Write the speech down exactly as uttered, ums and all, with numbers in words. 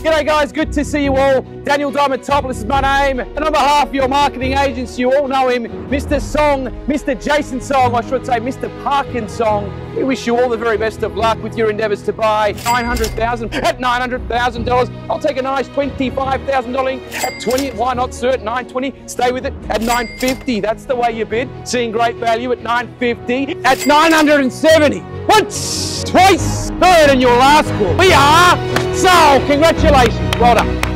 G'day guys, good to see you all. Daniel Diamantopoulos is my name, and on behalf of your marketing agency, you all know him, Mister Song, Mister Jason Song, I should say Mister Parkinson. We wish you all the very best of luck with your endeavours to buy nine hundred thousand dollars at nine hundred thousand dollars. I'll take a nice twenty-five thousand dollars at twenty. Why not, sir? At nine twenty. Stay with it at nine fifty. That's the way you bid. Seeing great value at nine fifty. At nine hundred seventy. Once, twice, third, and your last call. We are. So, congratulations. Well done.